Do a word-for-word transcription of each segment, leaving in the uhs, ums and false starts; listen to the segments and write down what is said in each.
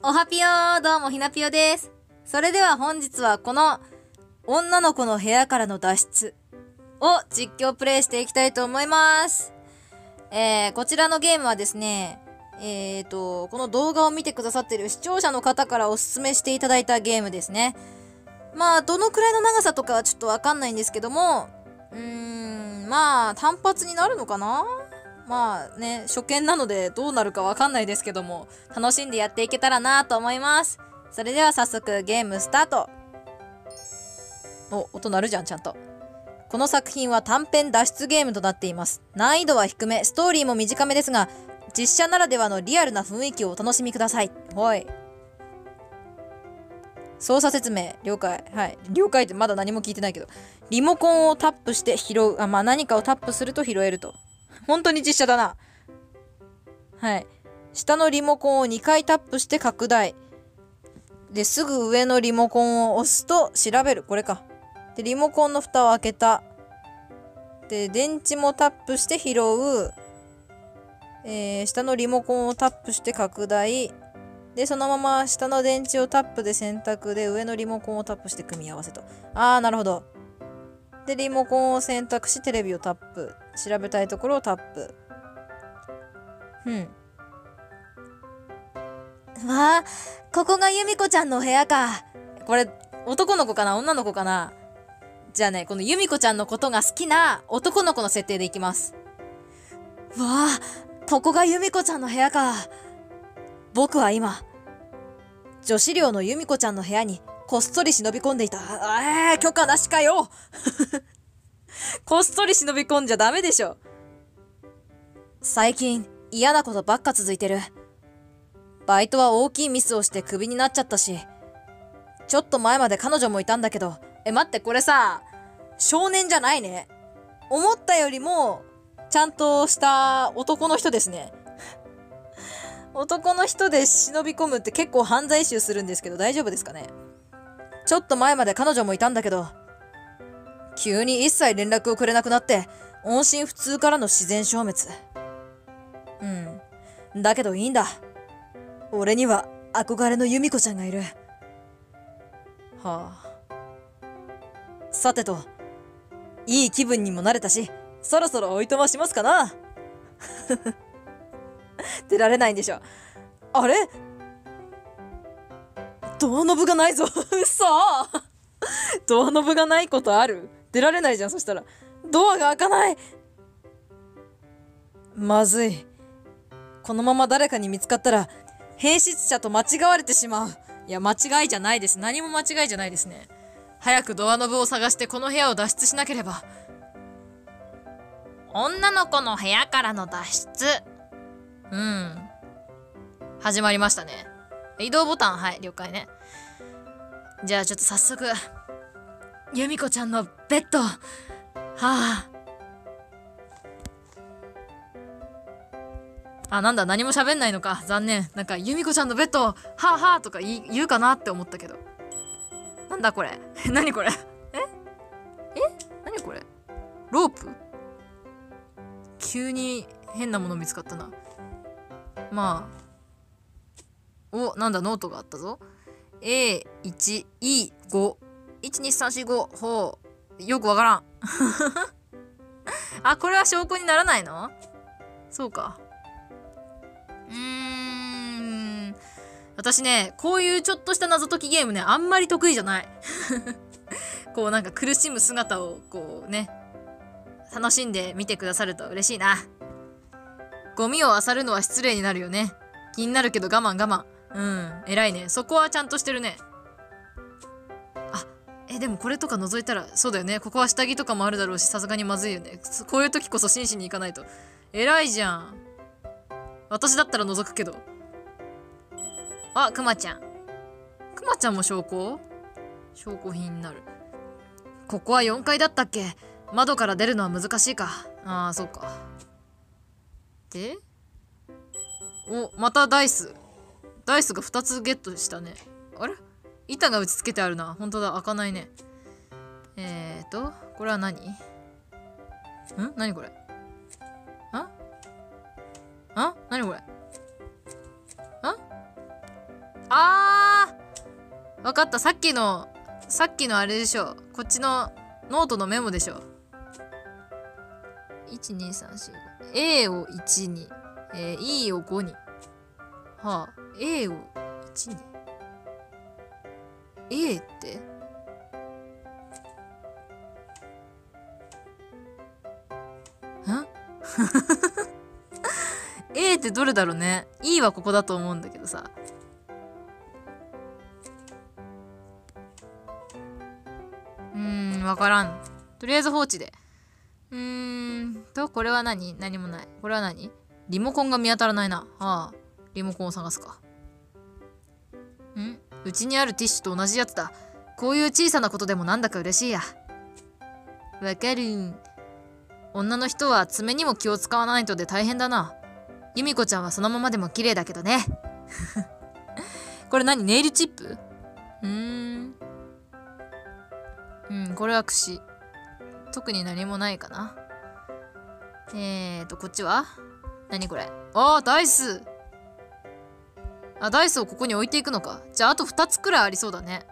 おはぴよー、どうもひなぴよです。それでは本日はこの女の子の部屋からの脱出を実況プレイしていきたいと思います。えー、こちらのゲームはですね、えーと、この動画を見てくださっている視聴者の方からおすすめしていただいたゲームですね。まあ、どのくらいの長さとかはちょっとわかんないんですけども、うーん、まあ、単発になるのかな？まあね、初見なのでどうなるかわかんないですけども、楽しんでやっていけたらなと思います。それでは早速ゲームスタート。お、音鳴るじゃん、ちゃんと。この作品は短編脱出ゲームとなっています。難易度は低め、ストーリーも短めですが、実写ならではのリアルな雰囲気をお楽しみください。はい。操作説明、了解。はい。了解ってまだ何も聞いてないけど。リモコンをタップして拾う。あ、まあ何かをタップすると拾えると。本当に実写だな。はい。下のリモコンをにかいタップして拡大。で、すぐ上のリモコンを押すと調べる。これか。で、リモコンの蓋を開けた。で、電池もタップして拾う。えー、下のリモコンをタップして拡大。で、そのまま下の電池をタップで選択で、上のリモコンをタップして組み合わせと。あー、なるほど。で、リモコンを選択し、テレビをタップ。調べたいところをタップ。うん。わあ、ここが由美子ちゃんの部屋か。これ、男の子かな女の子かな。じゃあね、この由美子ちゃんのことが好きな男の子の設定でいきます。わあ、ここが由美子ちゃんの部屋か。僕は今、女子寮の由美子ちゃんの部屋にこっそり忍び込んでいた。えー、許可なしかよこっそり忍び込んじゃダメでしょ。最近、嫌なことばっか続いてる。バイトは大きいミスをしてクビになっちゃったし、ちょっと前まで彼女もいたんだけど、え、待って、これさ、少年じゃないね。思ったよりも、ちゃんとした男の人ですね。男の人で忍び込むって結構犯罪集するんですけど、大丈夫ですかね。ちょっと前まで彼女もいたんだけど、急に一切連絡をくれなくなって、音信不通からの自然消滅。うん。だけどいいんだ。俺には憧れの由美子ちゃんがいる。はあ。さてと、いい気分にもなれたし、そろそろおいとましますかな。出られないんでしょ。あれドアノブがないぞ。嘘ドアノブがないことある？出られないじゃん、そしたら。ドアが開かない。まずい。このまま誰かに見つかったら、変質者と間違われてしまう。いや、間違いじゃないです。何も間違いじゃないですね。早くドアノブを探してこの部屋を脱出しなければ。女の子の部屋からの脱出。うん。始まりましたね。移動ボタン、はい、了解ね。じゃあちょっと早速、由美子ちゃんのベッド。はあ。あ、なんだ、何も喋んないのか。残念。なんか、由美子ちゃんのベッド、はあはあとか言い言うかなって思ったけど。なんだこれ。何これ。ええ何これ。ロープ？急に変なもの見つかったな。まあ。お、なんだ、ノートがあったぞ。エーいちイーご。いちにさんしご。ほう。よくわからん。あ、これは証拠にならないの？そうか。うーん。私ね、こういうちょっとした謎解きゲームね、あんまり得意じゃない。こうなんか苦しむ姿をこうね、楽しんで見てくださると嬉しいな。ゴミを漁るのは失礼になるよね。気になるけど我慢我慢。うん、偉いね。そこはちゃんとしてるね。あ、え、でもこれとか覗いたら、そうだよね。ここは下着とかもあるだろうし、さすがにまずいよね。こういう時こそ真摯に行かないと。偉いじゃん。私だったら覗くけど。あ、くまちゃん。くまちゃんも証拠？証拠品になる。ここはよんかいだったっけ？窓から出るのは難しいか。ああ、そうか。で？お、またダイス。ダイスがふたつゲットしたね。あれ？板が打ち付けてあるな。ほんとだ、開かないね。えーと、これは何？ん？何これ？あ？あ？何これ？あ？ あーわかった。さっきのさっきのあれでしょ。こっちのノートのメモでしょ。いちにさんし A をいちに、えー、E をごに。はあ A をいちに A ってんA ってどれだろうね。 E はここだと思うんだけどさ。うーんわからん。とりあえず放置で。うーんとこれは何？何もない。これは何？リモコンが見当たらないな。はあリモコンを探すか。ん？うちにあるティッシュと同じやつだ。こういう小さなことでもなんだか嬉しいや。わかる。女の人は爪にも気を使わないとで大変だな。由美子ちゃんはそのままでも綺麗だけどね。これ何？ネイルチップ？うーん。うん、これは櫛。特に何もないかな。えーと、こっちは何これ？あー、ダイス。あ、ダイスをここに置いていくのか。じゃあ、あとふたつくらいありそうだね。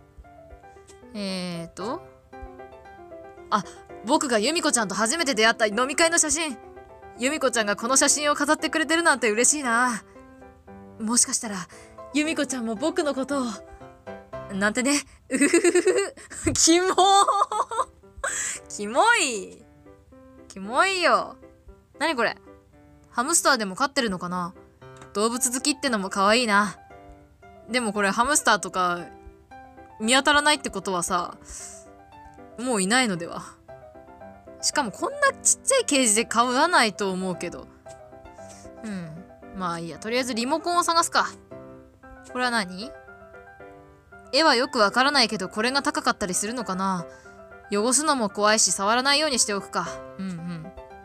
えーと。あ、僕が由美子ちゃんと初めて出会った飲み会の写真。由美子ちゃんがこの写真を飾ってくれてるなんて嬉しいな。もしかしたら、由美子ちゃんも僕のことを。なんてね。うふふふふ。キモーキモいキモいよ。何これ？ハムスターでも飼ってるのかな？動物好きってのも可愛いな。でもこれハムスターとか見当たらないってことはさ、もういないのでは。しかもこんなちっちゃいケージで買わないと思うけど。うん。まあいいや。とりあえずリモコンを探すか。これは何？絵はよくわからないけど、これが高かったりするのかな？汚すのも怖いし、触らないようにしておくか。うんうん。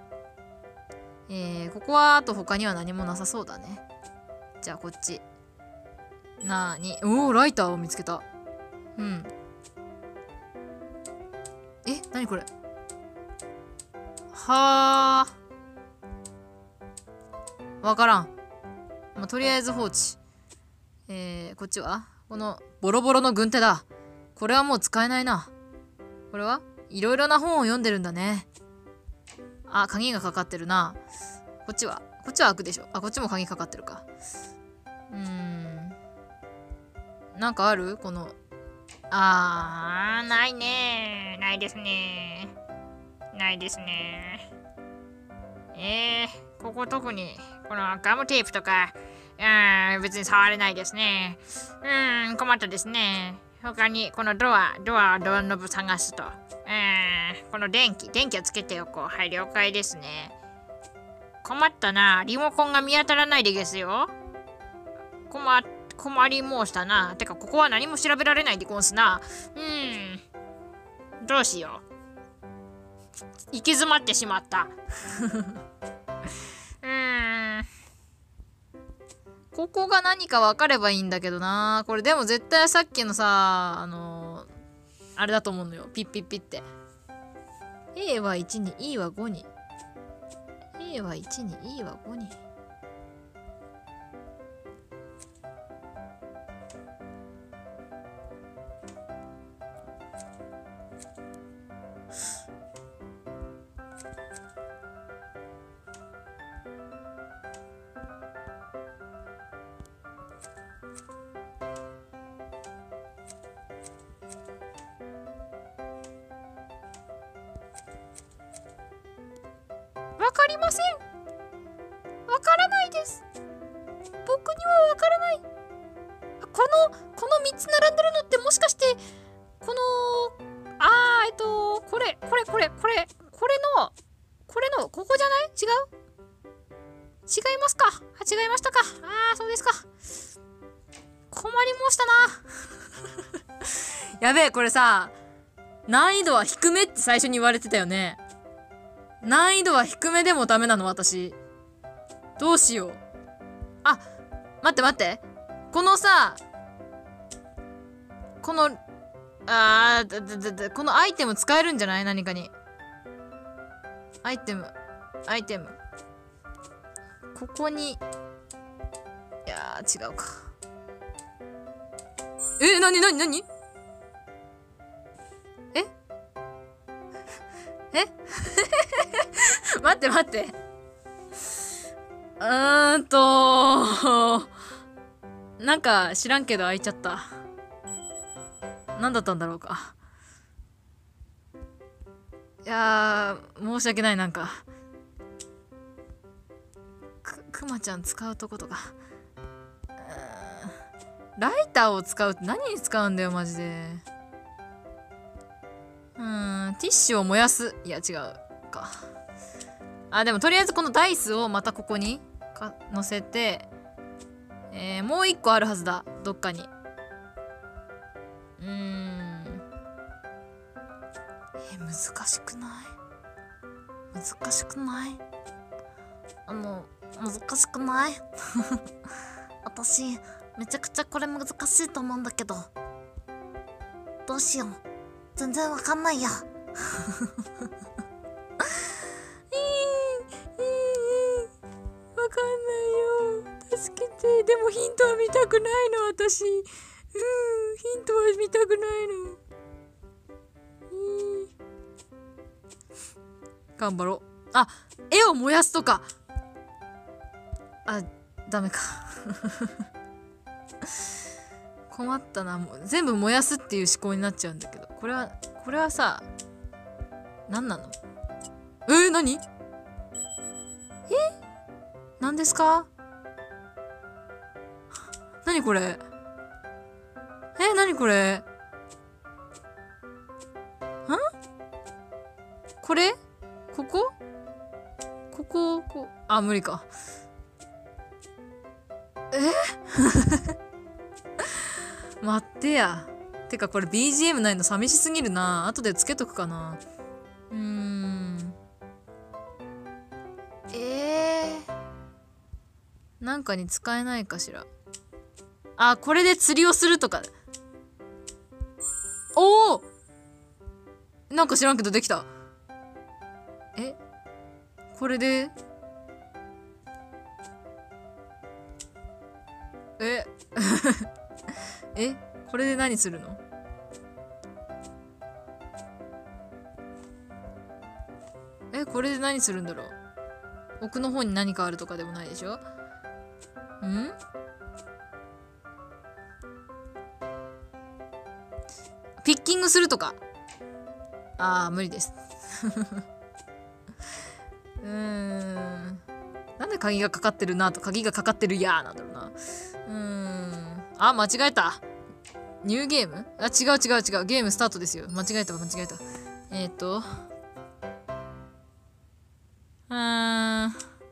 えー、ここはあと他には何もなさそうだね。じゃあこっち。なーに？おー、ライターを見つけた。うん。え、なにこれ？はー。わからん。まあ、とりあえず放置。えー、こっちはこのボロボロの軍手だ。これはもう使えないな。これはいろいろな本を読んでるんだね。あ、鍵がかかってるな。こっちはこっちは開くでしょ。あ、こっちも鍵かかってるか。うーん。なんかある？この。 あー、ないねー。ないですねー。ないですねー。えー、ここ特に、このガムテープとか、うーん、別に触れないですね。うーん、困ったですね。他に、このドア、ドア、ドアノブ探すと。うーん、この電気、電気をつけておこう。はい、了解ですね。困ったな。リモコンが見当たらないでですよ。困っ困り申したな。てか、ここは何も調べられないでゴンスな。うーん。どうしよう。行き詰まってしまった。うーん。 ここが何か分かればいいんだけどな。これでも絶対さっきのさ、あのー、あれだと思うのよ。ピッピッピって。A はいちに、E はごに。A はいちに、E はごに。 わかりません。わからないです。僕にはわからない。この、このみっつ並んでるのってもしかして、この、あー、えっと、これ、これ、これ、これ、これの、これの、ここじゃない？違う？違いますか？あ、違いましたか？あー、そうですか。困り申したな。やべえ、これさ、難易度は低めって最初に言われてたよね。難易度は低めでもダメなの私。どうしよう。あ、待って待って。このさ、この、あー、だだだだこのアイテム使えるんじゃない？何かに。アイテム、アイテム。ここに、いやー、違うか。 え、なになになにええ待って待って。うーんとなんか知らんけど開いちゃった。何だったんだろうか。いやー、申し訳ない。なんかくくまちゃん使うとことか。ライターを使うって何に使うんだよマジで。うーん、ティッシュを燃やす。いや違うか。あ、でもとりあえずこのダイスをまたここにか乗せて、えー、もう一個あるはずだ、どっかに。うーん、えー、難しくない？難しくない？あの難しくない？私めちゃくちゃこれ難しいと思うんだけど、どうしよう、全然わかんないや。わかんないよ、助けて。でもヒントは見たくないの私。うん、ヒントは見たくないの。頑張ろう。あ、絵を燃やすとか。あ、ダメか。困ったな。もう全部燃やすっていう思考になっちゃうんだけど、これはこれはさ、何なの？えー、何？え？何ですか？何これ？え、何これ？ん？これ？ここ？ここ、こ、あ、無理か。え？待ってや。てかこれ ビージーエム ないの寂しすぎるな。後でつけとくかな。うーん。えー。なんかに使えないかしら。あ、これで釣りをするとか。おお、なんか知らんけどできた。え、これでええ、これで何するの？え、これで何するんだろう。奥の方に何かあるとかでもないでしょ。ん？ピッキングするとか。あー、無理です。うーん、なんで鍵がかかってるなと鍵がかかってるやーなんだろうな。うーん、あ、間違えた。ニューゲーム？あ、違う違う違う。ゲームスタートですよ。間違えた間違えた。えっと。うーん。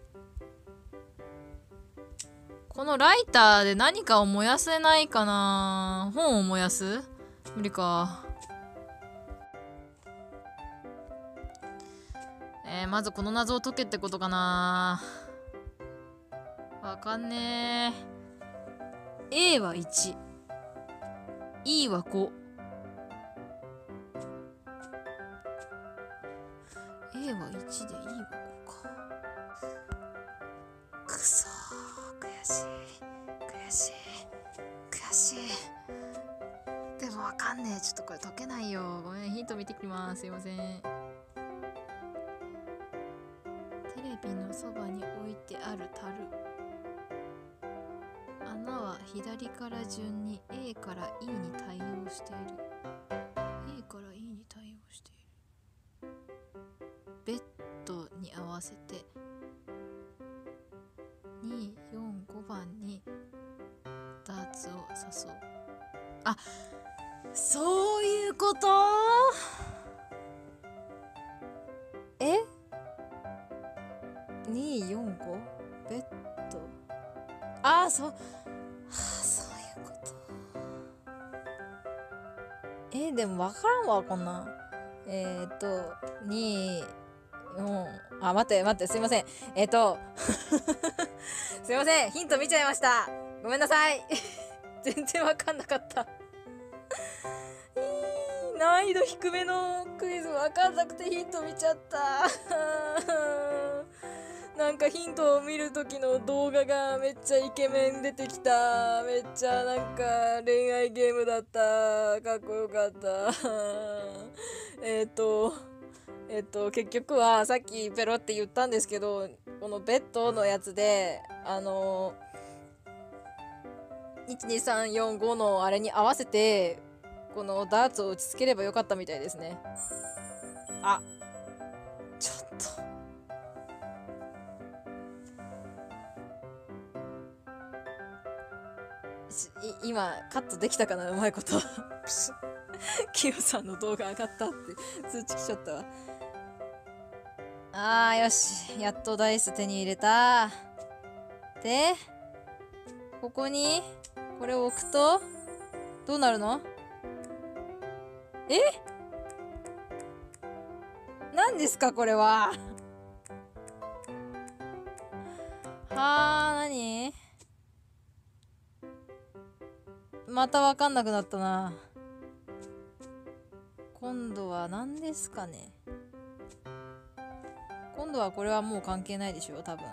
このライターで何かを燃やせないかな。本を燃やす？無理か。えー、まずこの謎を解けってことかな。わかんねえ。A はいち。E はご。A はいちで E はごか。くそー、悔しい悔しい悔しい。でもわかんねえ。ちょっとこれ解けないよ。ごめん、ヒント見てきます。すいません。テレビのそばに置いてある樽。穴は左から順に A から E に対応している。 A から E に対応している。ベッドに合わせてに、よん、ごばんにダーツを刺そう。あ、そういうこと？え？ に、よん、ご？ ベッド。ああ、そう、はあ、そういうこと。えー、でも分からんわ、こんなん。えー、っと、に、よん、あ、待って待って、すいません。えー、っと、すいません、ヒント見ちゃいました。ごめんなさい。全然分かんなかった。難易度低めのクイズ分かんなくてヒント見ちゃった。 なんかヒントを見る時の動画がめっちゃイケメン出てきた。めっちゃなんか恋愛ゲームだった。かっこよかった。えっと、えっと、結局はさっきペロって言ったんですけど、このベッドのやつで、あの、いちにさんよんごのあれに合わせて、このダーツを打ちつければよかったみたいですね。あ、ちょっと。今、カットできたかなうまいこと。キヨさんの動画上がったって通知来ちゃったわ。あー、よし。やっとダイス手に入れた。で、ここに、これを置くと、どうなるの？え？何ですかこれは。はー、なに？またわかんなくなったな。今度は何ですかね。今度はこれはもう関係ないでしょ多分。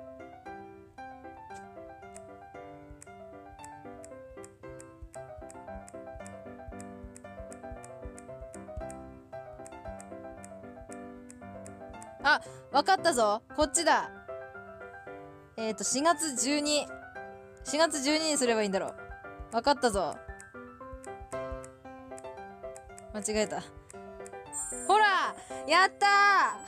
あ、わかったぞ。こっちだ。えっと、しがつじゅうに。しがつじゅうににすればいいんだろう。わかったぞ。間違えた。ほらやった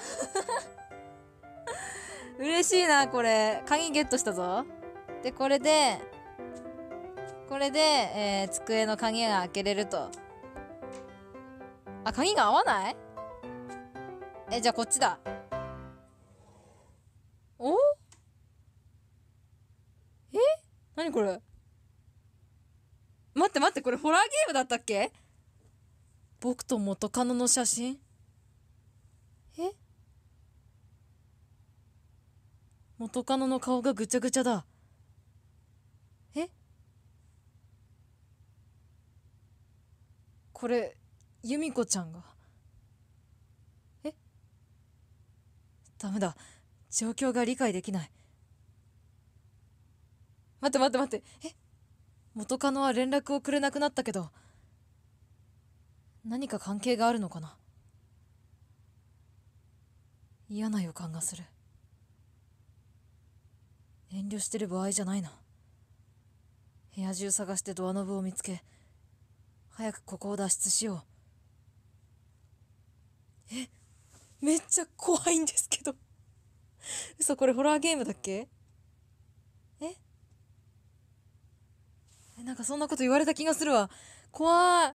ー嬉しいな、これ。鍵ゲットしたぞ。で、これで、これで、えー、机の鍵が開けれると。あ、鍵が合わない？え、じゃあこっちだ。お？え？何これ？待って待って、これホラーゲームだったっけ？僕と元カノの写真？え？元カノの顔がぐちゃぐちゃだ。え？これ、由美子ちゃんが。え？ダメだ。状況が理解できない。待って待って待って。え？元カノは連絡をくれなくなったけど、何か関係があるのかな？嫌な予感がする。遠慮してる場合じゃないな。部屋中探してドアノブを見つけ、早くここを脱出しよう。え、めっちゃ怖いんですけど。嘘、これホラーゲームだっけ？ええ、なんかそんなこと言われた気がするわ。怖い。